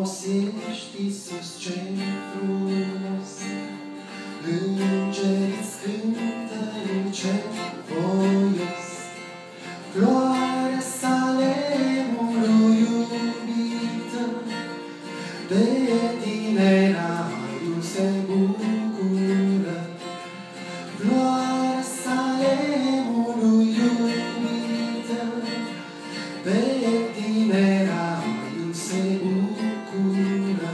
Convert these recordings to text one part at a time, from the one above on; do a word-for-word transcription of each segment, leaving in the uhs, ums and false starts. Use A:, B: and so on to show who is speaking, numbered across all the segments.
A: frumos ești, Iisus, ce frumos. Îngerii-ți cântă în cer voios. Floarea Salemului iubită, de tine raiul se bucură. Floarea Salemului iubită, de tine raiul se bucură.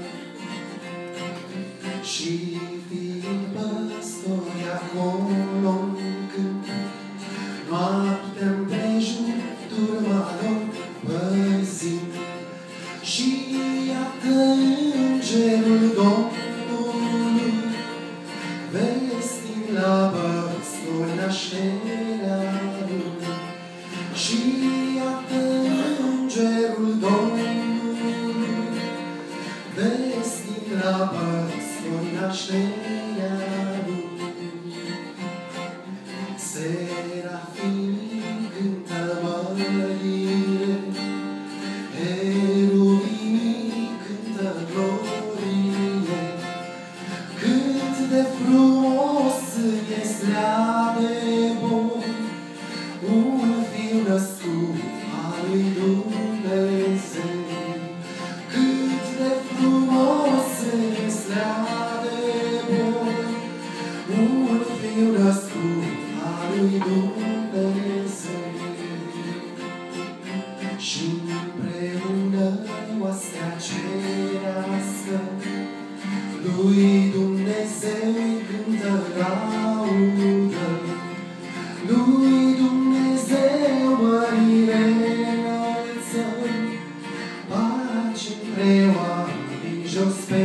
A: Și fiind păstori acolo-n câmp, noaptea împrejur turma lor păzind. Și iată îngerul Domnului, vestind la păstori nașterea lui. Și iată îngerul Domnului, vestind la păstori nașterea lui. Serafimii cântă mărire, heruvimii cântă glorie. Cât de frumos este de bun un fiu născut al lui Dumnezeu. Cât de frumos este de bun un fiu născut al lui Dumnezeu. Și împreună oastea cerească lui Dumnezeu îi cântă laudă. Lui Dumnezeu mărire înălțăm, pace între oameni jos pe